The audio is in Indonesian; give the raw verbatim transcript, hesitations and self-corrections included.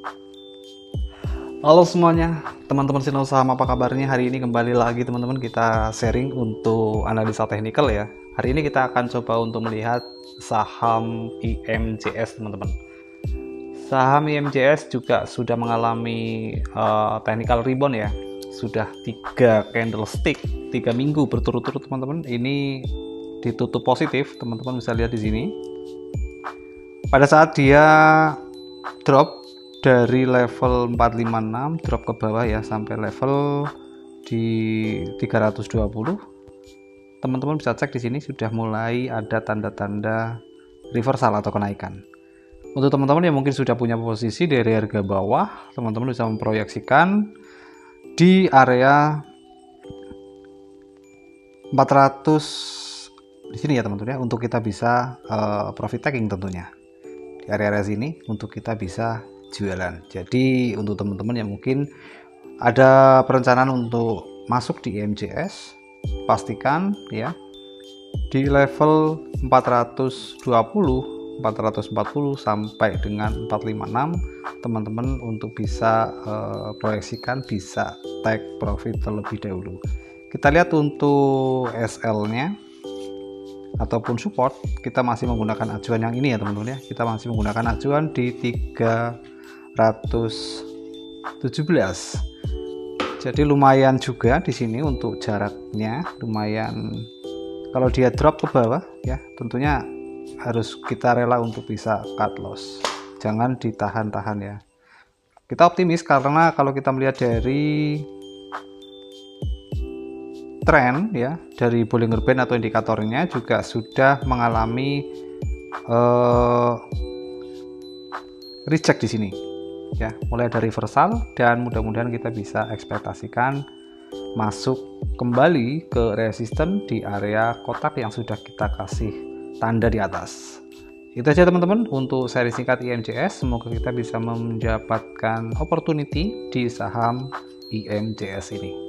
Halo semuanya, teman-teman sinyal saham, apa kabarnya? Hari ini kembali lagi teman-teman kita sharing untuk analisa teknikal ya. Hari ini kita akan coba untuk melihat saham I M J S teman-teman. Saham I M J S juga sudah mengalami uh, technical rebound ya. Sudah tiga candlestick, tiga minggu berturut-turut teman-teman. Ini ditutup positif, teman-teman bisa lihat di sini. Pada saat dia drop dari level empat lima enam drop ke bawah ya sampai level di tiga ratus dua puluh, teman-teman bisa cek di sini sudah mulai ada tanda-tanda reversal atau kenaikan. Untuk teman-teman yang mungkin sudah punya posisi dari harga bawah, teman-teman bisa memproyeksikan di area empat ratus di sini ya teman-teman ya, untuk kita bisa uh, profit taking tentunya di area-area sini untuk kita bisa jualan. Jadi untuk teman-teman yang mungkin ada perencanaan untuk masuk di I M J S, pastikan ya di level empat ratus dua puluh, empat ratus empat puluh sampai dengan empat lima enam, teman-teman untuk bisa uh, proyeksikan bisa take profit terlebih dahulu. Kita lihat untuk S L-nya ataupun support, kita masih menggunakan acuan yang ini ya teman-teman ya. Kita masih menggunakan acuan di tiga ratus tujuh belas. Jadi lumayan juga di sini untuk jaraknya, lumayan. Kalau dia drop ke bawah ya, tentunya harus kita rela untuk bisa cut loss. Jangan ditahan-tahan ya. Kita optimis karena kalau kita melihat dari tren ya, dari Bollinger Band atau indikatornya juga sudah mengalami uh, reject di sini ya, mulai dari reversal, dan mudah-mudahan kita bisa ekspektasikan masuk kembali ke resisten di area kotak yang sudah kita kasih tanda di atas. Itu aja teman-teman untuk seri singkat I M J S. Semoga kita bisa mendapatkan opportunity di saham I M J S ini.